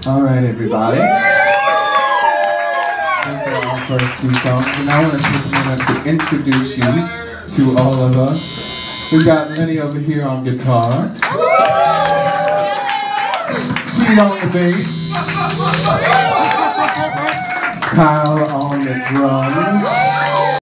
All right, everybody. Those are our first two songs, and I want to take a moment to introduce you to all of us. We've got Lenny over here on guitar, Pete on the bass, Kyle on the drums,